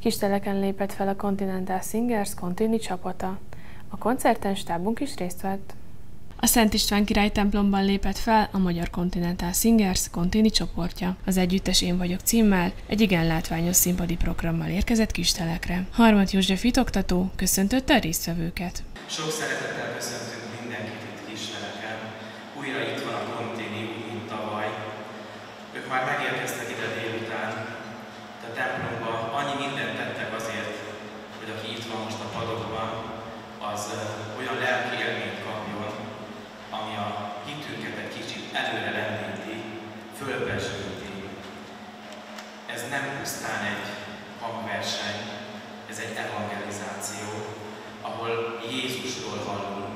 Kisteleken lépett fel a Continental Singers Contini csapata. A koncerten stábunk is részt vett. A Szent István király templomban lépett fel a magyar Continental Singers Contini csoportja. Az együttes Én vagyok címmel egy igen látványos színpadi programmal érkezett Kistelekre. Harmad József hitoktató köszöntötte a résztvevőket. Sok szeretettel köszöntünk mindenkit itt Kisteleken. Újra itt van a Contini, úgy, mint tavaly. Ők már megérkeztek ide délután, de a templomban annyi mindent tettek azért, hogy aki itt van most a padokban, az olyan lelki élményt kapjon, ami a hitünket egy kicsit előre lendíti, fölpesdíti. Ez nem pusztán egy hangverseny, ez egy evangelizáció, ahol Jézusról hallunk,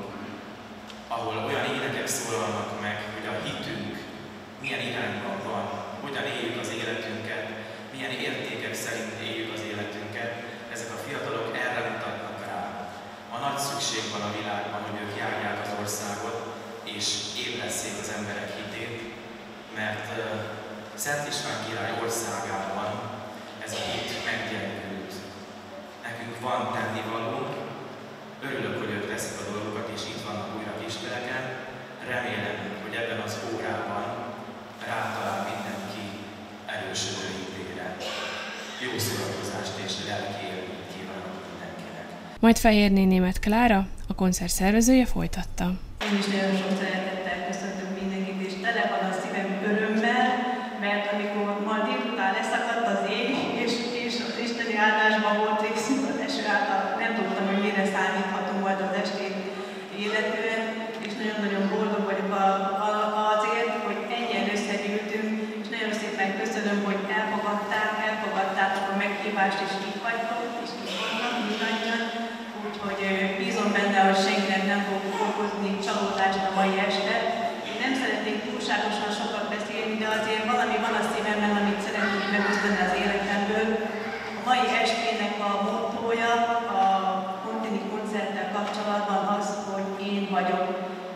ahol olyan énekek szólalnak meg, hogy a hitünk milyen irányban van, hogyan éljük az életünket, milyen értékek szerint éljük az életünket. Ezek a fiatalok erre mutatnak rá. Ma nagy szükség van a világban, hogy ők járják az országot, és ébreszék az emberek hitét, mert Szent István király országában ez a hit meggyengült. Nekünk van tennivalónk, örülök, hogy ők teszik a dolgokat, és itt vannak újra Kisteleken. Remélem, hogy ebben az órában rátalál mindenki erősödő hitére. Jó szórakozást és lelki élményt kívánok mindenkinek. Majd Fehérné Németh Klára, a koncert szervezője folytatta. Én is nagyon sok szeretettel köszöntök mindenkit, és tele van a szívem örömmel, mert amikor ma délután leszakadt az ég, és az isteni áldásban volt részünk az eső által, nem tudtam, hogy mire számíthatunk majd az estét illetően, és nagyon-nagyon boldog vagyok azért, hogy ennyien összegyűltünk, és nagyon szépen köszönöm, hogy elfogadtátok a meghívást, és itt vagytok, és itt vannak mindannyian, úgyhogy bízom benne, hogy senkinek nem fog okozni csalódást a mai este. Én nem szeretnék túlságosan sokat beszélni, de azért valami van a szívemben, amit szeretnék megosztani az életemből. A mai estének a mottója a Contini koncerttel kapcsolatban az, hogy én vagyok.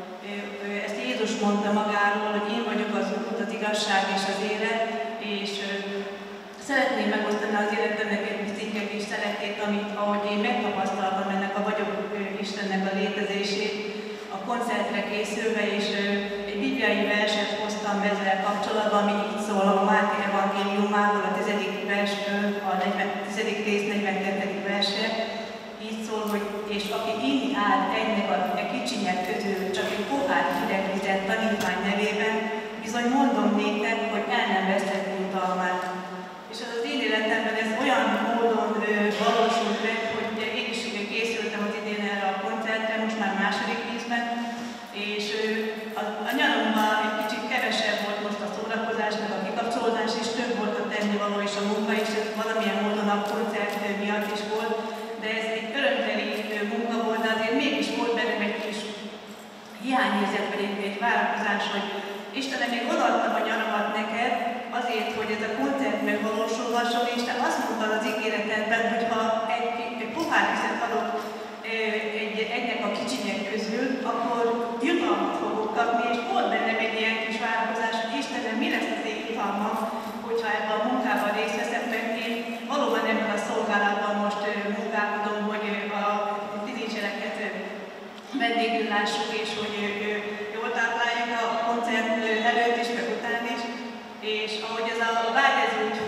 Ezt Jézus mondta magáról, hogy én vagyok az út, az igazság és az élet, és szeretném megosztani az életemnek egy picike kis szeletét, amit ahogy én megtapasztaltam ennek a vagyok Istennek a létezését a koncertre készülve, és egy bibliai verset hoztam ezzel kapcsolatban, ami így szól a Máté evangéliumából, a 10. versből, a 10. rész 42. verse. Így szól, hogy és aki inni áll egynek a kicsinyek közül, csak egy pohár hideg vizet tanítvány nevében, bizony mondom néktek, hogy el nem vesztek jutalmát. És az én életemben ez olyan módon valósult meg, hogy ugye én is készültem az idén erre a koncertre, most már második ízben, és a nyaromban egy kicsit kevesebb volt most a szórakozás, meg a kikapcsolódás, és több volt a tennivaló és a munka, és ez valamilyen módon a koncert miatt is volt, de ez egy örömteli munka volt, de azért mégis volt bennem egy kis hiányérzet, vagy egy várakozás, hogy Istenem, még odaadtam a nyaramat neked, azért, hogy ez a koncert megvalósulhasson, és te azt mondtad az ígéretedben, hogy ha egy pohár vizet adok egynek a kicsinyek közül, akkor jutalmat fogok kapni, és volt bennem egy ilyen kis várakozás, hogy Istenem, mi lesz az én jutalmam, hogyha ebben a munkában részt veszem, mert én valóban ebben a szolgálatban most munkálkodom, hogy a tisztségeket vendégül lássuk, és hogy jól tápláljuk a koncert előtt is, meg után is. És ahogy ez a vágy ez úgy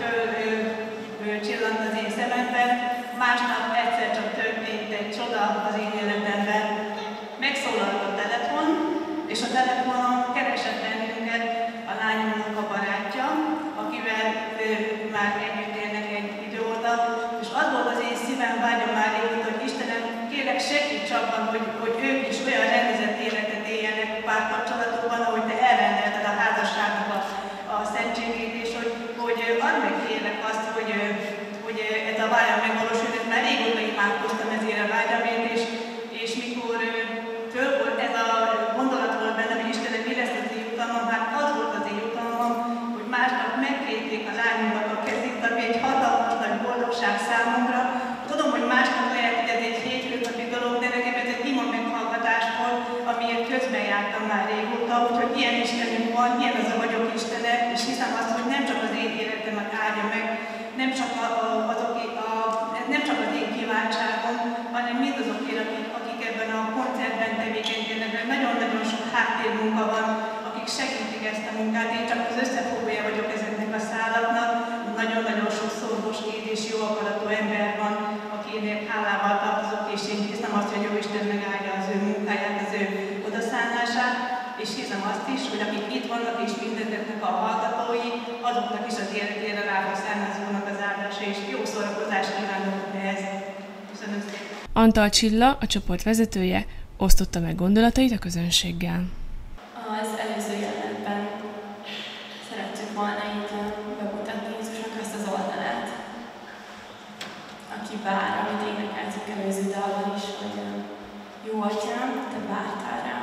fölcsillant az én szememben, másnap egyszer csak történt egy csoda az én életemben. Megszólalt a telefon, és a telefonon keresett bennünket a lányomnak a barátja, akivel már együtt élnek egy idő óta, és az volt az én szívem vágyom már régóta, hogy Istenem, kérlek segíts abban, hogy ők is olyan rendezett életet éljenek párkapcsolatokban, ahogy te elrendelted a házasságnak a szentségét, és hogy add meg kérlek azt, hogy ez a vágyam megvalósuljon, mert régóta imádkoztam ezért a vágyamért, és mikor föl volt ez a gondolat volt bennem, hogy Istenem, mi lesz az én jutalmam, hát az volt az én jutalmam, hogy másnap megkérték a lányomnak a kezét, ami egy hatalmas nagy boldogság számomra. Tudom, hogy másnap lehet, hogy ez egy hétköznapi dolog, de nekem ez egy ima meghallgatás volt, amiért közben jártam már régóta, úgyhogy ilyen Istenünk van, ilyen az a vagyok Istene, és hiszem azt, hogy nem csak az én életemet áldja meg, nem csak váltságon, hanem mindazokért, akik ebben a koncertben tevékenykednek. Nagyon-nagyon sok háttérmunka van, akik segítik ezt a munkát. Én csak az összefogója vagyok ezeknek a szálaknak. Nagyon-nagyon sok szorgoskéd és jó akaratú ember van, akinek hálával tartozok, és én hiszem azt, hogy Jóisten megállja az ő munkáját, az ő odaszánását, és hiszem azt is, hogy akik itt vannak és mindezeknek a hallgatói, azoknak is az életére rá fog szállni az Úrnak az áldása, és jó szórakozást kívánok ehhez. Köszönöm szépen. Antal Csilla, a csoport vezetője, osztotta meg gondolatait a közönséggel. Az előző jelenetben szerettük volna így bemutatni Jézusnak azt az oldalát, aki vár, amit énekeltük előző dalban is, hogy jó atyám, te vártál rám.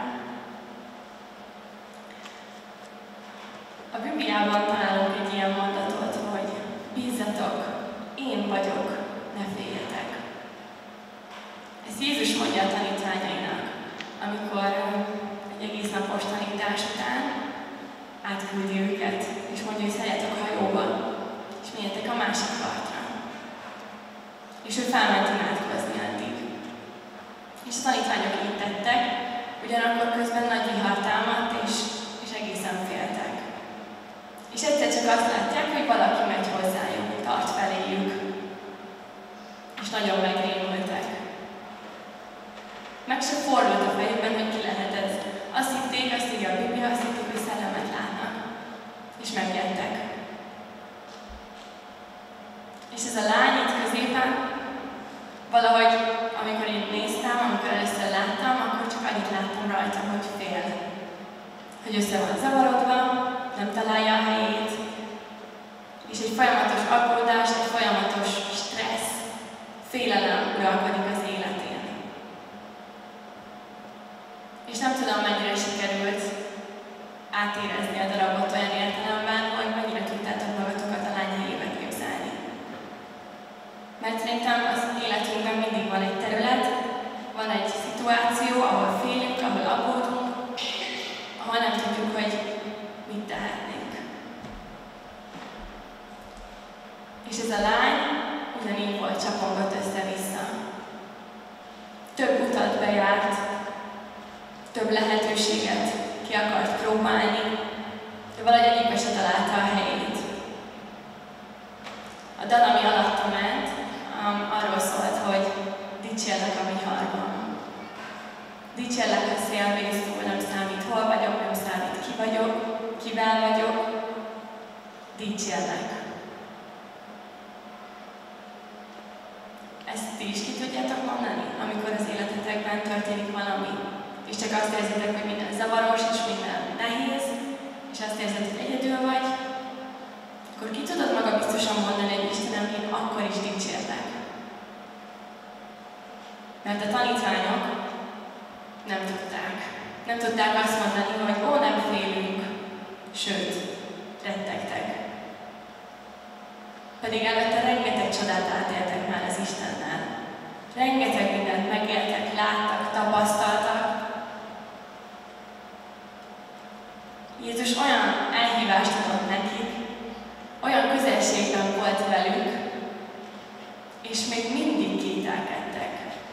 A Bibliában találunk egy ilyen mondatot, hogy bízzatok, én vagyok, ne féljetek. Ezt Jézus mondja a tanítványainak, amikor egy egész napos tanítás után átküldi őket, és mondja, hogy szálljatok hajóba, és menjetek a másik partra. És ő felment imádkozni addig. És a tanítványok így tettek, ugyanakkor közben nagy vihar támadt, és egészen féltek. És egyszer csak azt látják, hogy valaki megy hozzájuk, tart feléjük. És nagyon megrémültek. Meg se fordult a fejükben, hogy ki lehet ez. Azt hitték, azt írja a Biblia, azt hitték, hogy szellemet látnak. És megjettek. És ez a lány itt középen, valahogy, amikor én néztem, amikor először láttam, akkor csak annyit láttam rajta, hogy fél. Hogy össze van zavarodva, nem találja a helyét, és egy folyamatos aggódás, egy folyamatos stressz, félelem uralkodik az életén. És nem tudom, mennyire sikerült átérezni a darabot olyan értelemben, hogy mennyire tudtátok magatokat a lány helyébe képzelni. Mert szerintem az életünkben mindig van egy terület, van egy szituáció, ahol félünk, ahol aggódunk, ahol nem tudjuk, hogy mit tehetnénk. És ez a lány ugyanígy volt, csapongott össze-vissza. Több utat bejárt, több lehetőséget ki akart próbálni, de valahogy egyikbe se találta a helyét. A dal, ami alatta ment, arról szólt, hogy dicsérlek a viharban. Dicsérlek a szélvésztől, nem számít hol vagyok, nem számít ki vagyok, kivel vagyok, dicsérlek. Ezt ti is ki tudjátok mondani, amikor az életetekben történik valami, és csak azt érzitek, hogy minden zavaros és minden nehéz, és azt érzed, hogy egyedül vagy, akkor ki tudod maga biztosan mondani, hogy Istenem, én akkor is dicsérlek. Mert a tanítványok nem tudták. Nem tudták azt mondani, hogy ó, nem félünk, sőt, rettegtek. Pedig előtte rengeteg csodát átéltek már az Istennel. Rengeteg mindent megéltek, láttak, tapasztaltak. Jézus olyan elhívást adott nekik, olyan közelségben volt velük, és még mindig kételkedtek.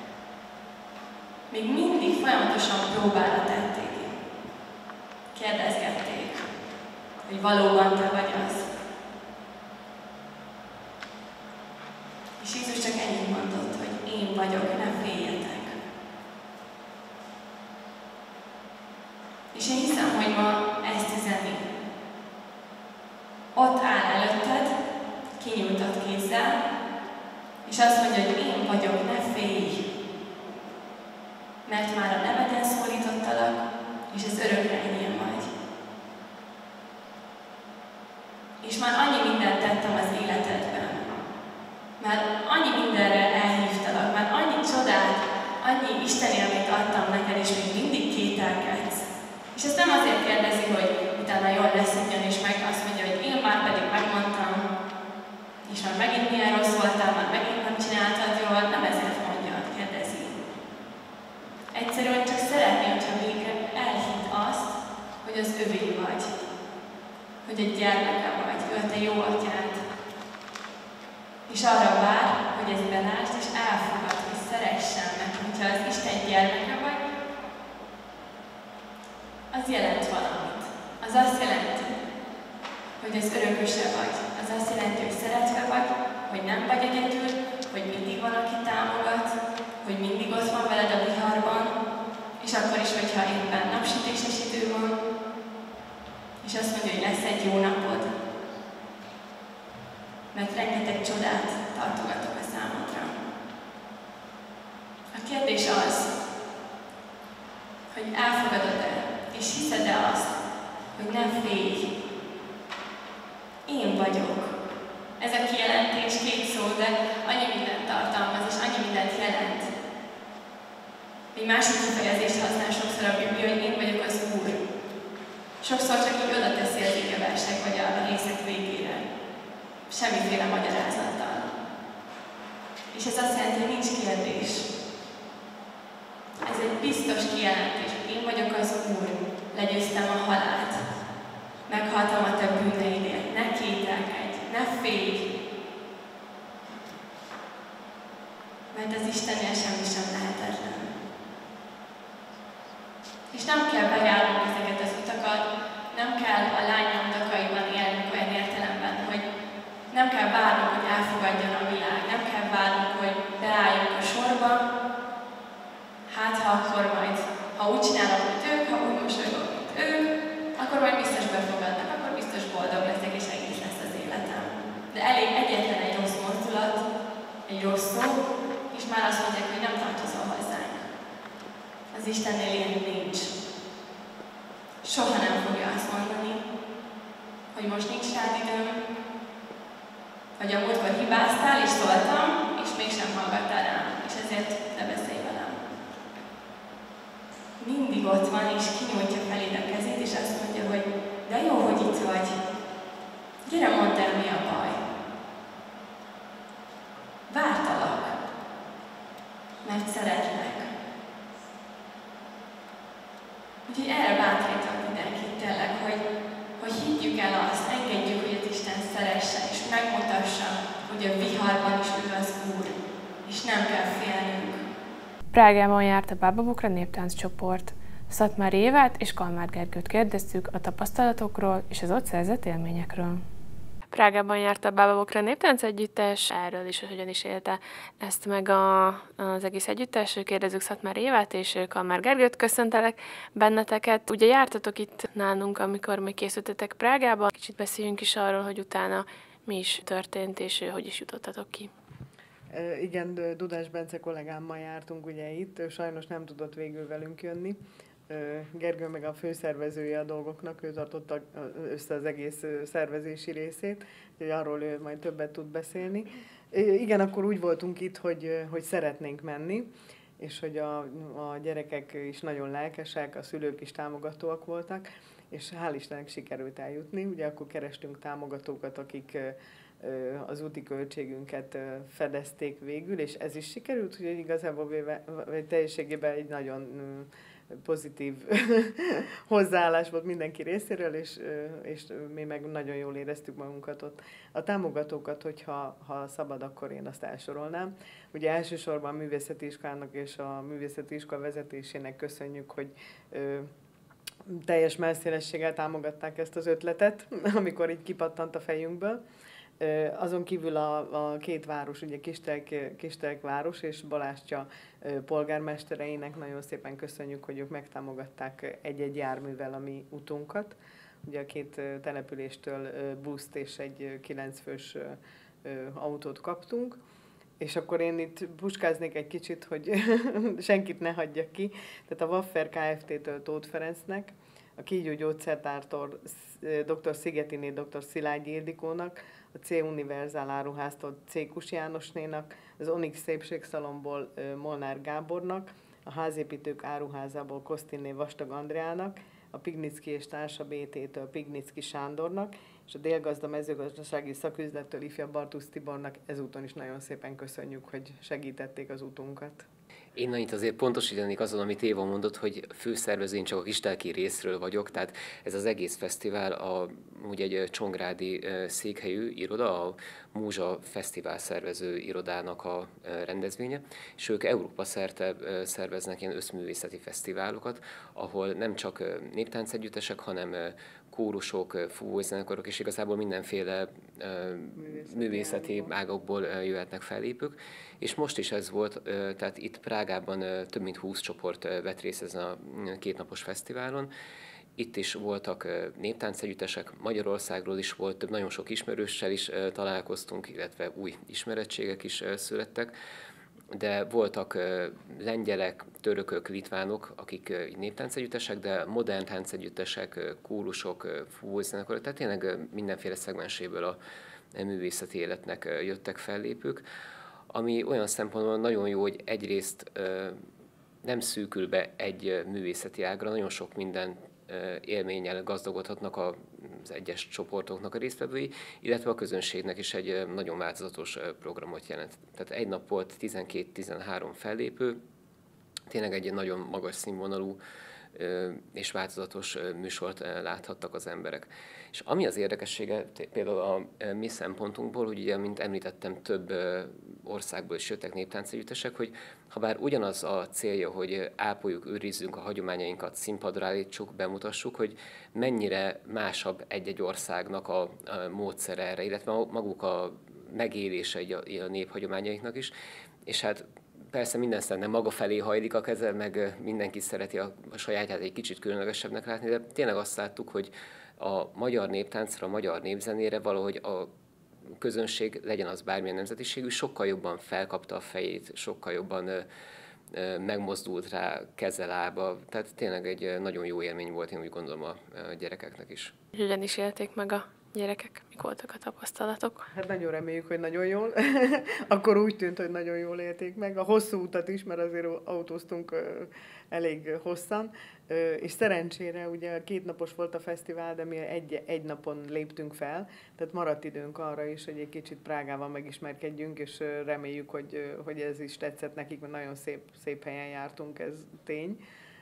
Még mindig folyamatosan próbára tették. Kérdezgették, hogy valóban te vagy az. És Jézus csak ennyit mondott, hogy én vagyok, ne féljetek. És én hiszem, hogy ma ezt üzeni. Ott áll előtted, kinyújtott kézzel, és azt mondja, hogy én vagyok, ne félj. Mert már a neveden szólítottalak, és ez örökre enyém vagy. És már annyi mindent tettem az életedben. Már annyi mindenre elhívtalak, már annyi csodát, annyi Isten élményt adtam neked, és még mindig kételkedsz. És ezt nem azért kérdezi, hogy utána jól lesz ugyanis meg azt mondja, hogy én már pedig megmondtam, és már megint milyen rossz voltál, már megint nem csináltad jól, nem ezért mondja, kérdezi. Egyszerűen csak szeretné, hogyha végre elhidd azt, hogy az övé vagy. Hogy egy gyermeke vagy, ő a te jó atyád. És arra vár, hogy ez belásd, és elfogadj. hogyha az Isten gyermeke vagy, az jelent valamit. Az azt jelenti, hogy az örököse vagy. Az azt jelenti, hogy szeretve vagy, hogy nem vagy egyedül, hogy mindig van, aki támogat, hogy mindig ott van veled a viharban, és akkor is, hogyha éppen napsütéses idő van, és azt mondja, hogy lesz egy jó napod. Mert rengeteg csodát tartogatok a számodra. A kérdés az, hogy elfogadod-e, és hiszed-e azt, hogy ne félj. Én vagyok. Ez a kijelentés 2 szó, de annyi mindent tartalmaz, és annyi mindent jelent. Egy másik kifejezést használ sokszor a Biblia, hogy én vagyok az Úr. Sokszor csak így oda teszi az igeversek, vagy a részek végére. Semmiféle magyarázattal. És ez azt jelenti, hogy nincs kérdés. Ez egy biztos kijelentés. Én vagyok az Úr, legyőztem a halált. Meghaltam a te bűneidért. Ne kételkedj, ne félj. Mert az Istennél semmi sem lehetetlen. És nem kell bejárnunk ezeket az utakat, nem kell a lányomdakaiban élnünk olyan értelemben, hogy nem kell várnunk, hogy elfogadjon a világ, nem kell várnunk, hogy beálljunk a sorba, hát ha akkor majd, ha úgy csinálok, mint ők, ha úgy mosolygok, mint ők, akkor majd biztos befogadnak, akkor biztos boldog leszek, és egész lesz az életem. De elég egyetlen egy rossz mozdulat, egy rossz szó, és már azt mondják, hogy nem tartozol hozzánk. Az Istennél ilyen nincs. Soha nem fogja azt mondani, hogy most nincs rád időm, hogy a múltkor hibáztál és szóltam, és mégsem hallgattál rám, és ezért ne beszélj velem. Mindig ott van, és kinyújtja feléd a kezét, és azt mondja, hogy de jó, hogy itt vagy. Gyere, mondd el, mi a baj. Vártalak, mert szeretlek. Úgyhogy erre bátorítom mindenkit tényleg, hogy higgyük el azt, engedjük, hogy az Isten szeresse, és megmutassa, hogy a viharban is ő az Úr, és nem kell félnünk. Prágában járt a Bába Bokra néptánc csoport. Szatmári Évát és Kalmár Gergőt kérdeztük a tapasztalatokról és az ott szerzett élményekről. Prágában járt a Bába Bokra néptánc együttes, erről is, hogy hogyan is élte ezt meg az egész együttes. Kérdezzük Szatmári Évát és Kalmár Gergőt, köszöntelek benneteket. Ugye jártatok itt nálunk, amikor még készültetek Prágába. Kicsit beszéljünk is arról, hogy utána mi is történt, és hogy is jutottatok ki. Igen, Dudás Bence kollégámmal jártunk ugye itt, ő sajnos nem tudott végül velünk jönni. Gergő meg a főszervezője a dolgoknak, ő tartotta össze az egész szervezési részét, úgyhogy arról ő majd többet tud beszélni. Igen, akkor úgy voltunk itt, hogy szeretnénk menni, és hogy a gyerekek is nagyon lelkesek, a szülők is támogatóak voltak, és hál' Istennek sikerült eljutni. Ugye akkor kerestünk támogatókat, akik az úti költségünket fedezték végül, és ez is sikerült, hogy igazából teljességében egy nagyon pozitív hozzáállás volt mindenki részéről, és mi meg nagyon jól éreztük magunkat ott. A támogatókat, hogyha szabad, akkor én azt elsorolnám. Ugye elsősorban a művészeti iskolának és a művészeti iskola vezetésének köszönjük, hogy teljes mellszélességgel támogatták ezt az ötletet, amikor így kipattant a fejünkből. Azon kívül a két város, ugye Kistelk város és Balástya polgármestereinek nagyon szépen köszönjük, hogy ők megtámogatták egy-egy járművel a mi utunkat. Ugye a két településtől buszt és egy 9 fős autót kaptunk. És akkor én itt puskáznék egy kicsit, hogy senkit ne hagyjak ki. Tehát a Waffer Kft-től Tóth Ferencnek, a Kígyó Gyógyszertártól dr. Szigetiné, dr. Szilágyi Ildikónak, a C. Univerzál áruháztól Cékus Jánosnénak, az Onyx Szépségszalomból Molnár Gábornak, a Házépítők áruházából Kosztinné Vastag Andreának, a Pignicki és Társa BT-től Pignicki Sándornak, és a Délgazda mezőgazdasági szaküzlettől ifjabb Bartusz Tibornak ezúton is nagyon szépen köszönjük, hogy segítették az utunkat. Én annyit azért pontosítanék azon, amit Éva mondott, hogy főszervező, én csak a Kistelki részről vagyok, tehát ez az egész fesztivál ugye egy csongrádi székhelyű iroda, a Múzsa Fesztivál szervező irodának a rendezvénye, és ők Európa szerte szerveznek ilyen összművészeti fesztiválokat, ahol nem csak néptáncegyüttesek, hanem kórusok, fúvózenekarok, és igazából mindenféle művészeti ágokból jöhetnek fellépők. És most is ez volt, tehát itt Prágában több mint 20 csoport vett részt ezen a 2 napos fesztiválon. Itt is voltak néptáncegyüttesek, Magyarországról is volt, nagyon sok ismerőssel is találkoztunk, illetve új ismerettségek is születtek. De voltak lengyelek, törökök, litvánok, akik néptáncegyüttesek, de modern táncegyüttesek, kórusok, fúvózenekarok, tehát tényleg mindenféle szegmenséből a művészeti életnek jöttek fellépők, ami olyan szempontból nagyon jó, hogy egyrészt nem szűkül be egy művészeti ágra, nagyon sok minden élménnyel gazdagodhatnak az egyes csoportoknak a résztvevői, illetve a közönségnek is egy nagyon változatos programot jelent. Tehát egy nap volt 12-13 fellépő, tényleg egy nagyon magas színvonalú és változatos műsort láthattak az emberek. És ami az érdekessége például a mi szempontunkból, hogy ugye, mint említettem, több országból is jöttek néptáncegyüttesek, hogy ha bár ugyanaz a célja, hogy ápoljuk, őrizzünk a hagyományainkat, színpadra állítsuk, bemutassuk, hogy mennyire másabb egy-egy országnak a módszere erre, illetve maguk a megélése a néphagyományaiknak is, és hát persze minden szerintem maga felé hajlik a keze, meg mindenki szereti a sajátját egy kicsit különlegesebbnek látni, de tényleg azt láttuk, hogy a magyar néptáncra, a magyar népzenére valahogy a közönség, legyen az bármilyen nemzetiségű, sokkal jobban felkapta a fejét, sokkal jobban megmozdult rá keze, lába. Tehát tényleg egy nagyon jó élmény volt, én úgy gondolom, a gyerekeknek is. Hogyan is élték meg a gyerekek? Mik voltak a tapasztalatok? Hát nagyon reméljük, hogy nagyon jól. Akkor úgy tűnt, hogy nagyon jól élték meg. A hosszú utat is, mert azért autóztunk elég hosszan. És szerencsére ugye 2 napos volt a fesztivál, de mi egy napon léptünk fel, tehát maradt időnk arra is, hogy egy kicsit Prágával megismerkedjünk, és reméljük, hogy ez is tetszett nekik, mert nagyon szép helyen jártunk, ez tény.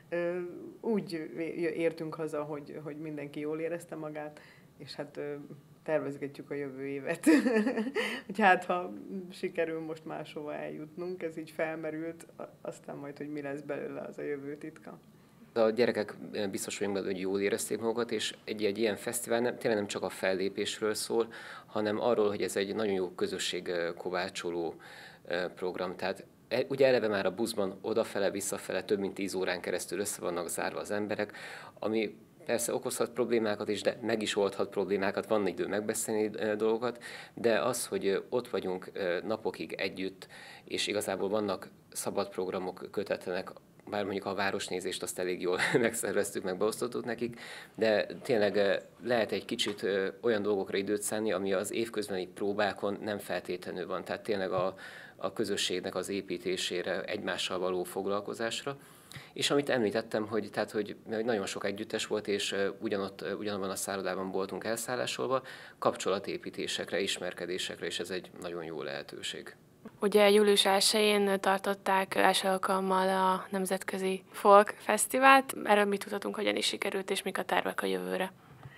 Úgy értünk haza, hogy mindenki jól érezte magát, és hát tervezgetjük a jövő évet. Hogy hát, ha sikerül most máshova eljutnunk, ez így felmerült, aztán majd, hogy mi lesz belőle, az a jövő titka. A gyerekek biztos vagyunk benne, hogy jól érezték magukat, és egy ilyen fesztivál tényleg nem csak a fellépésről szól, hanem arról, hogy ez egy nagyon jó közösség kovácsoló program. Tehát ugye eleve már a buszban odafele, visszafele több mint 10 órán keresztül össze vannak zárva az emberek, ami persze okozhat problémákat is, de meg is oldhat problémákat, van idő megbeszélni dolgokat, de az, hogy ott vagyunk napokig együtt, és igazából vannak szabad programok, kötetlenek, bár mondjuk a városnézést azt elég jól megszerveztük, meg beosztottuk nekik, de tényleg lehet egy kicsit olyan dolgokra időt szánni, ami az évközbeni próbákon nem feltétlenül van, tehát tényleg a közösségnek az építésére, egymással való foglalkozásra. És amit említettem, hogy nagyon sok együttes volt, és ugyanabban a szállodában voltunk elszállásolva, kapcsolatépítésekre, ismerkedésekre, és ez egy nagyon jó lehetőség. Ugye július 1-én tartották első alkalommal a Nemzetközi Folk Fesztivált. Erről mit tudhatunk, hogyan is sikerült, és mik a tervek a jövőre?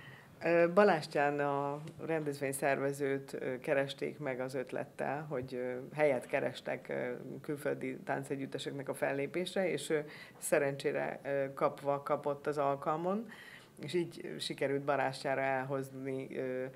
Balástyán a rendezvényszervezőt keresték meg az ötlettel, hogy helyet kerestek külföldi táncegyütteseknek a fellépésre, és szerencsére kapott az alkalmon, és így sikerült Balástyára elhozni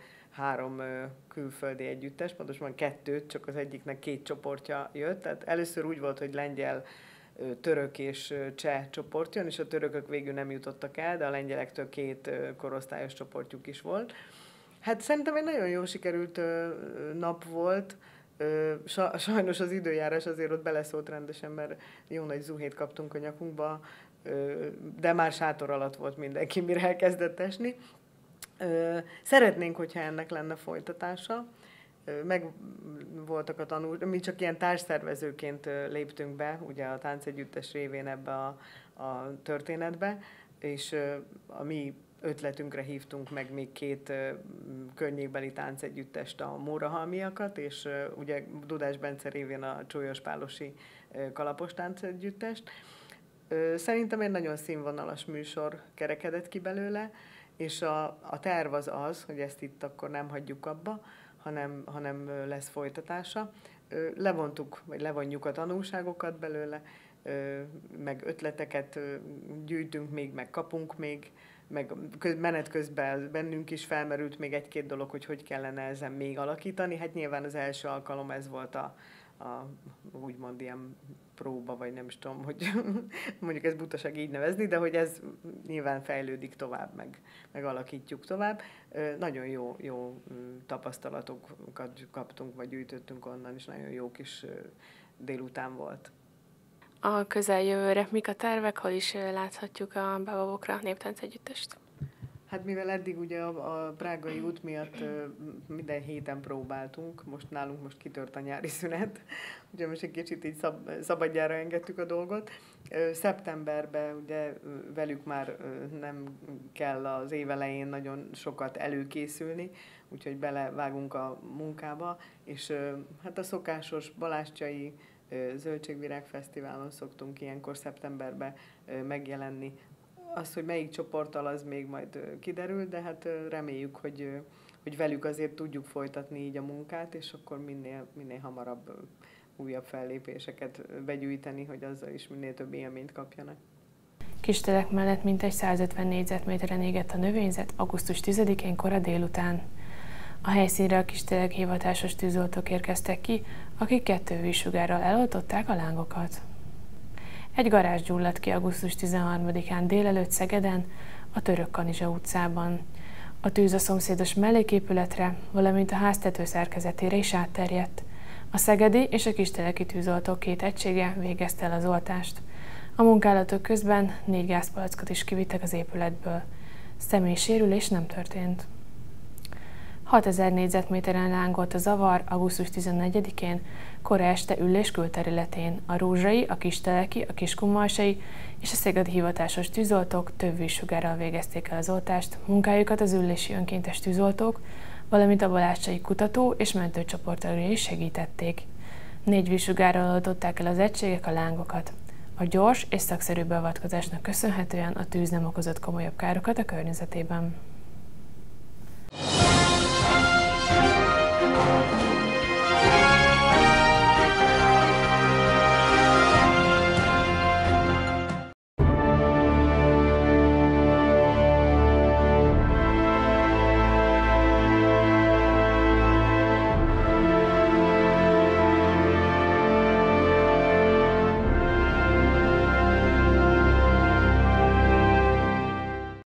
3 külföldi együttes, pontosan 2, csak az egyiknek 2 csoportja jött. Tehát először úgy volt, hogy lengyel, török és cseh csoport jön, és a törökök végül nem jutottak el, de a lengyelektől 2 korosztályos csoportjuk is volt. Hát szerintem egy nagyon jól sikerült nap volt. Sajnos az időjárás azért ott beleszólt rendesen, mert jó nagy zuhét kaptunk a nyakunkba, de már sátor alatt volt mindenki, mire elkezdett esni. Szeretnénk, hogyha ennek lenne folytatása. Meg voltak a tanulmányok, mi csak ilyen társszervezőként léptünk be, ugye a táncegyüttes révén ebbe a történetbe, és a mi ötletünkre hívtunk meg még 2 környékbeli táncegyüttest, a Mórahalmiakat, és ugye Dudás Bence révén a Csólyos-Pálosi kalapos táncegyüttest. Szerintem egy nagyon színvonalas műsor kerekedett ki belőle, és a terv az, hogy ezt itt akkor nem hagyjuk abba, hanem lesz folytatása. Levonjuk a tanulságokat belőle, meg ötleteket gyűjtünk még, meg kapunk még, meg menet közben bennünk is felmerült még 1-2 dolog, hogy kellene ezen még alakítani. Hát nyilván az első alkalom ez volt a úgymond ilyen próba, vagy nem is tudom, hogy mondjuk ez butaság így nevezni, de hogy ez nyilván fejlődik tovább, meg alakítjuk tovább. Nagyon jó tapasztalatokat kaptunk, vagy gyűjtöttünk onnan, és nagyon jó kis délután volt. A közeljövőre mik a tervek, hol is láthatjuk a Bebabokra néptáncegyüttest? Hát mivel eddig ugye a prágai út miatt minden héten próbáltunk, nálunk kitört a nyári szünet, ugye most egy kicsit így szabadjára engedtük a dolgot. Szeptemberben ugye velük már nem kell az év elején nagyon sokat előkészülni, úgyhogy belevágunk a munkába, és hát a szokásos balástjai Zöldségvirág Fesztiválon szoktunk ilyenkor szeptemberben megjelenni. Az, hogy melyik csoporttal, az még majd kiderül, de hát reméljük, hogy velük azért tudjuk folytatni így a munkát, és akkor minél hamarabb újabb fellépéseket begyűjteni, hogy azzal is minél több élményt kapjanak. Kistelek mellett mintegy 150 négyzetméteren égett a növényzet augusztus 10-én kora délután. A helyszínre a Kistelek hivatásos tűzoltók érkeztek ki, akik 2 vízsugárral eloltották a lángokat. Egy garázs gyulladt ki augusztus 13-án délelőtt Szegeden, a Törökkanizsa utcában. A tűz a szomszédos melléképületre, valamint a háztető szerkezetére is átterjedt. A szegedi és a kisteleki tűzoltók 2 egysége végezte el az oltást. A munkálatok közben 4 gázpalackot is kivittek az épületből. Személysérülés nem történt. 6000 négyzetméteren lángolt a zavar augusztus 14-én, kora este Üllés külterületén. A rózsai, a kisteleki, a kiskunmalsai és a szegedi hivatásos tűzoltók több vízsugárral végezték el az oltást, munkájukat az üllési önkéntes tűzoltók, valamint a balácsai kutató és mentőcsoporttagjai is segítették. 4 vízsugárral oltották el az egységek a lángokat. A gyors és szakszerű beavatkozásnak köszönhetően a tűz nem okozott komolyabb károkat a környezetében.